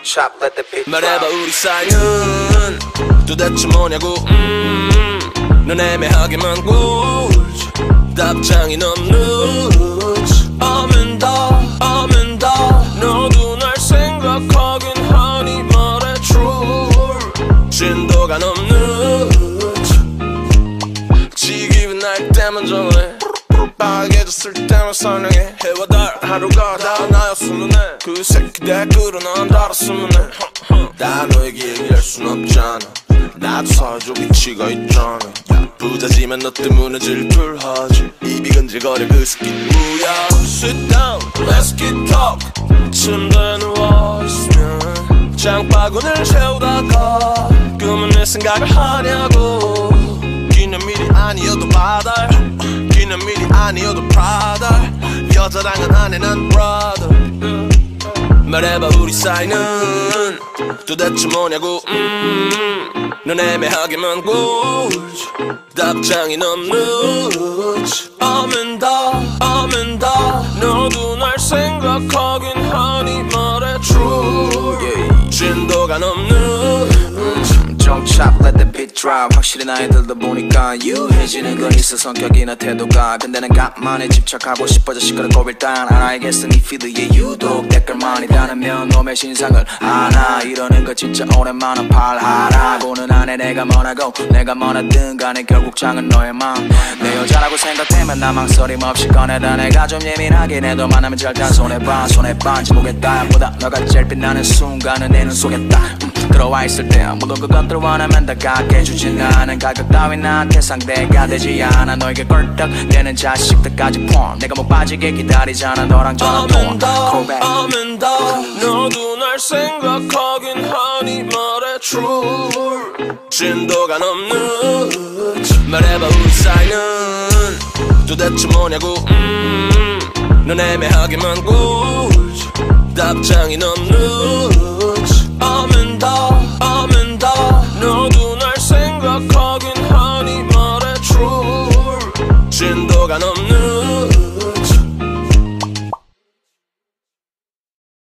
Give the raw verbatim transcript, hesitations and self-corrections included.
Don't chop, let the beat drop. 말해봐 우리 사이는 도대체 뭐냐고. 음, 넌 애매하게만 굴지 답장이 너무 늦지. I'm in love, I'm in love. 너도 날 생각하긴 하니 말해 true. 진도가 너무 늦지. 지기분 날 때만 전화해. 빨개졌을 때만 설명해. 해와 달 하루가 다 나였으면 해. 그 새끼 댓글은 안 달았으면 해. 다 너에게 얘기할 순 없잖아. 나도 사회적 위치가 있잖아. 부자지만 너 때문에 질투하지. 입이 근질거려 그 새끼 뭐야. Sit down, let's get talk. 침대에 누워있으면 장바구니를 채우다가 그만 내 생각을 하냐고. 기념일이 아니어도 바달, 기념일이 아니어도 프라다. 여자랑은 안해 난 brother. 말해봐 우리 사이는 도대체 뭐냐고. 음, 넌 애매하게만 굴지 답장이 너무 늦지. I'm in love, I'm in love. 너도 날 생각하긴 하니 말해 true. yeah. 진도가 너무 늦지. Don't chop, let the beat drop. 확실히 나이 들다 보니까 유해지는 건 있어. 성격이나 태도가. 근데 난 간만에 집착하고 싶어져. 시끄럽고 일단 알아야겠어. 네 피드에 유독 댓글만이 다르면 놈의 신상을 아나. 이러는 거 진짜 오랜만에 팔하라. 보는 안에 내가 뭐라고 내가 뭐라든 간에 결국 장은 너의 맘. 내 여자라고 생각되면 나 망설임 없이 꺼내다. 내가 좀 예민하긴 해도 만나면 절대 손해봐. 손에 반지보겠다 보다 너가 제일 빛나는 순간은 내 눈 속에 딱 음, 들어와 있을 때 모든 그것들 원하면 다 갖게 해주진 않은 가격 따윈 나한테 상대가 되지 않아. 너에게 껄떡대는 자식들까지 포함. 내가 못 빠지게 기다리잖아. 너랑 전화 통화 I'm in love. 너도 날 생각하긴 하니 말해 true. 진도가 너무 늦지. 말해봐 우리 사이는 도대체 뭐냐고. 음, 넌 애매하게만 굴지 답장이 너무 늦지.